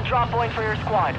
drop point for your squad.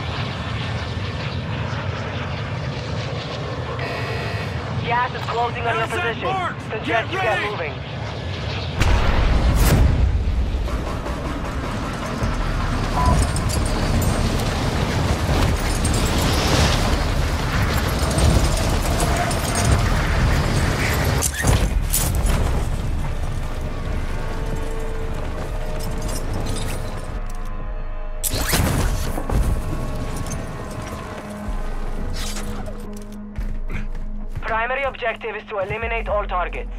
Gas is closing on your position. Suggest you get moving. Primary objective is to eliminate all targets.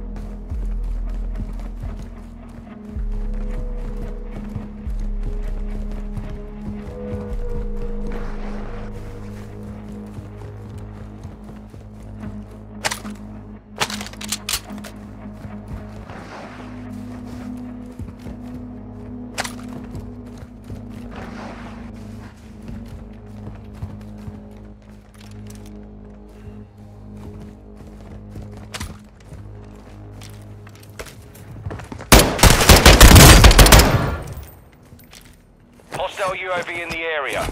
Hostile UAV in the area.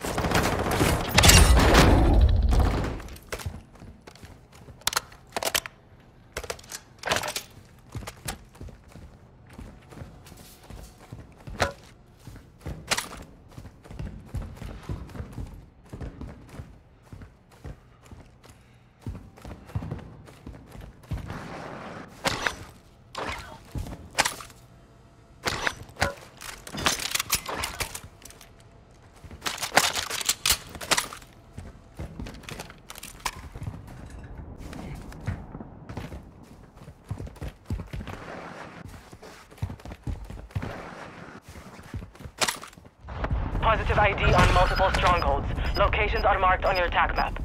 Positive ID on multiple strongholds. Locations are marked on your attack map.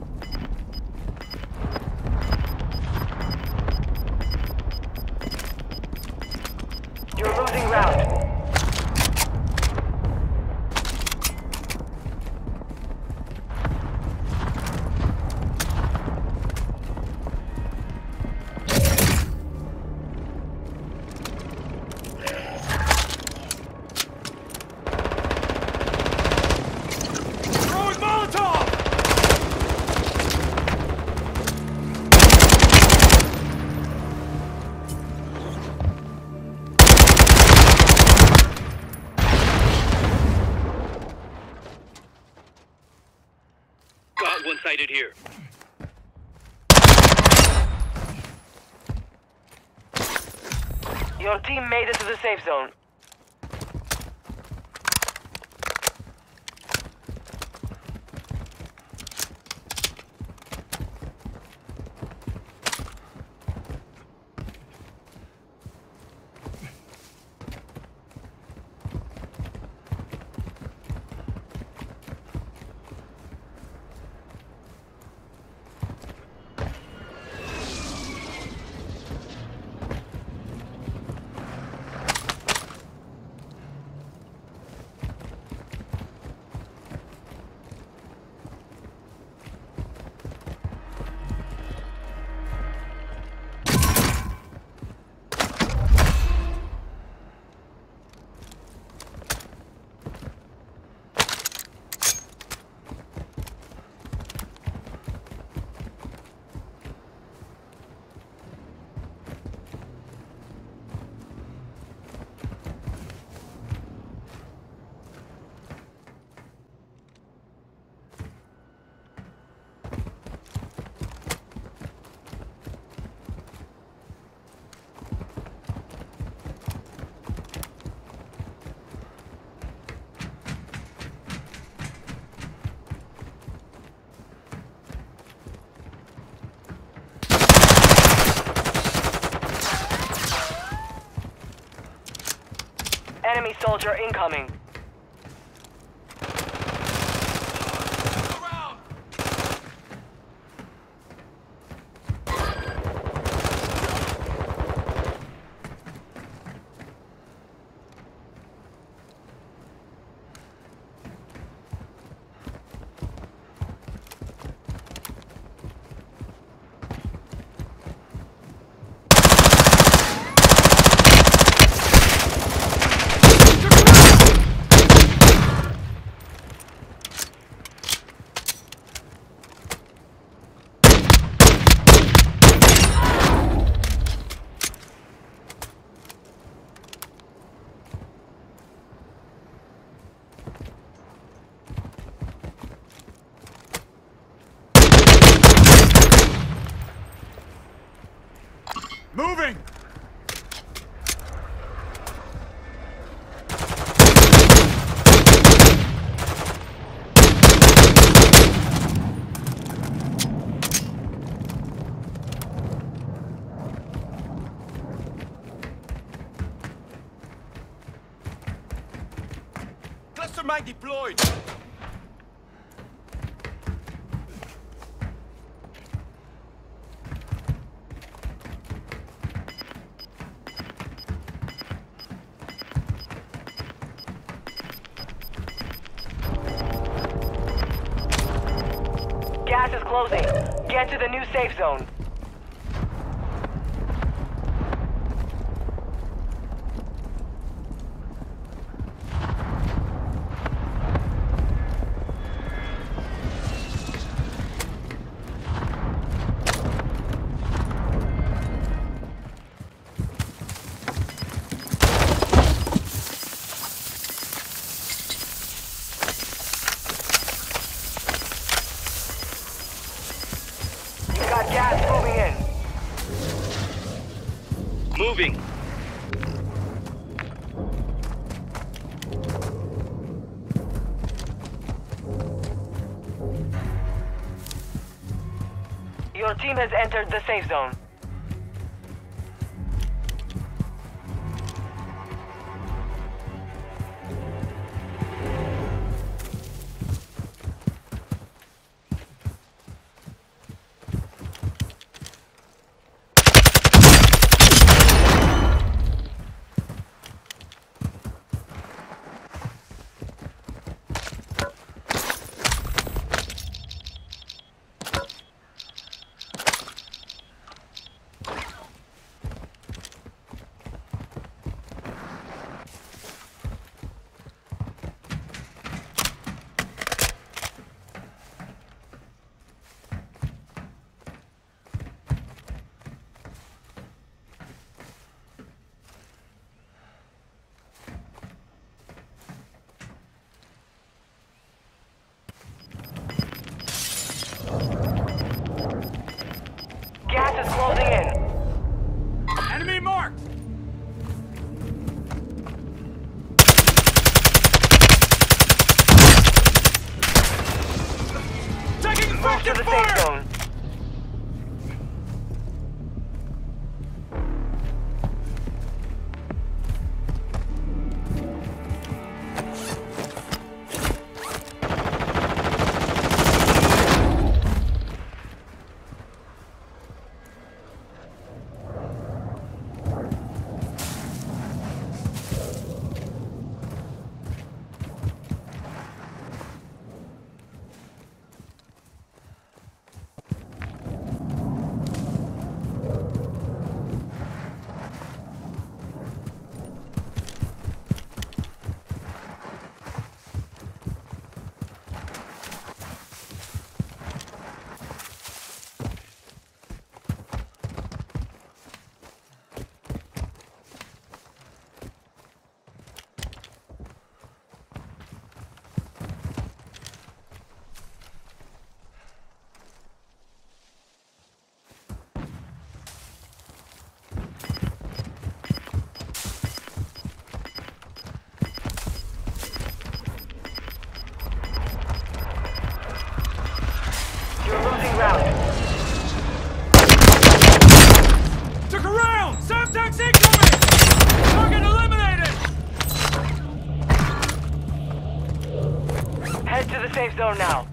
You're losing ground. Got one sighted here. Your team made it to the safe zone. Enemy soldier incoming. Moving! Cluster mine deployed! Gas is closing. Get to the new safe zone. Got gas moving in. Moving. Your team has entered the safe zone. Gas is closing in. Enemy marked! Taking Move to the safe zone. You're losing ground. Took a round! Semtex incoming! Target eliminated! Head to the safe zone now.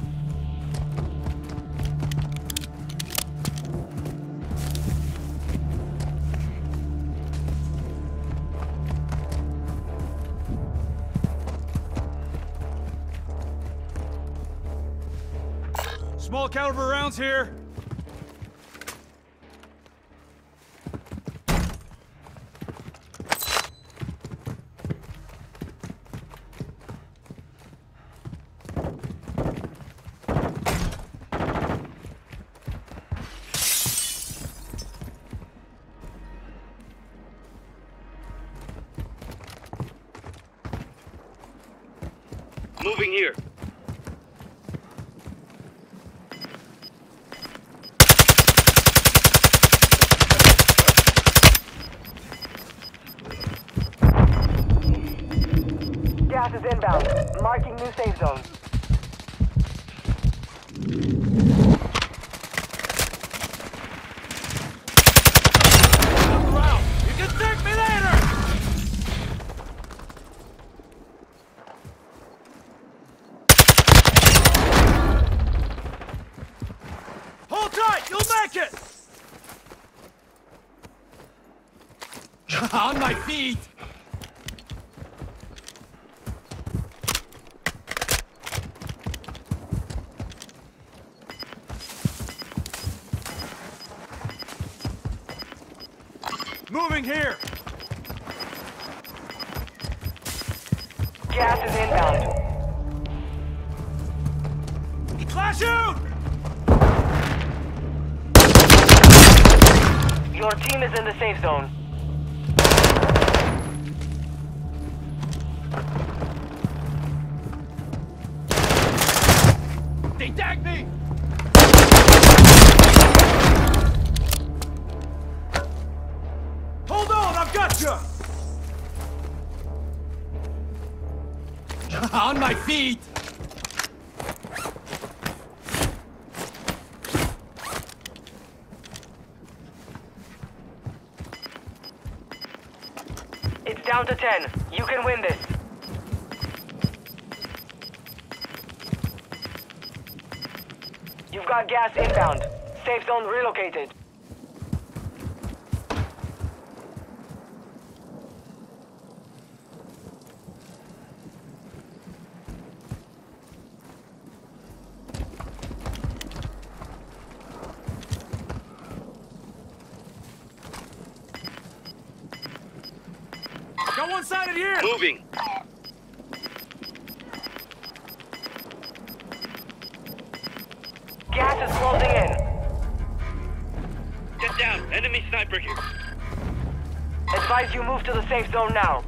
Small caliber rounds here. Moving here. is inbound. Marking new safe zone. Look around! You can thank me later! Hold tight! You'll make it! On my feet! Moving here! Gas is inbound. Clash out! Your team is in the safe zone. They tagged me! Hold on, I've got you! On my feet! It's down to 10. You can win this. You've got gas inbound. Safe zone relocated. Got one-sided here! Moving. Gas is closing in. Get down. Enemy sniper here. Advise you move to the safe zone now.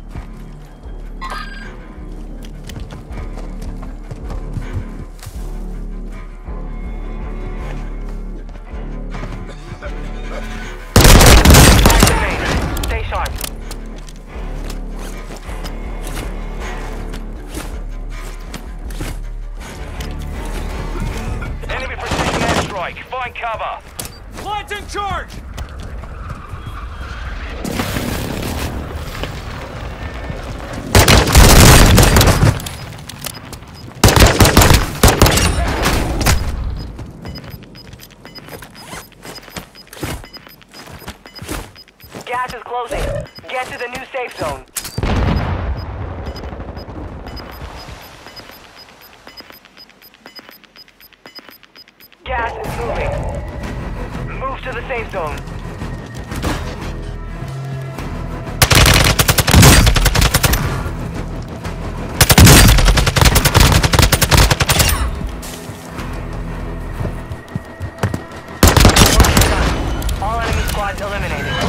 Five remain. Stay sharp. Enemy precision airstrike. Find cover. Planting charge! Gas is closing. Get to the new safe zone. Gas is moving. Move to the safe zone. All enemy squads eliminated.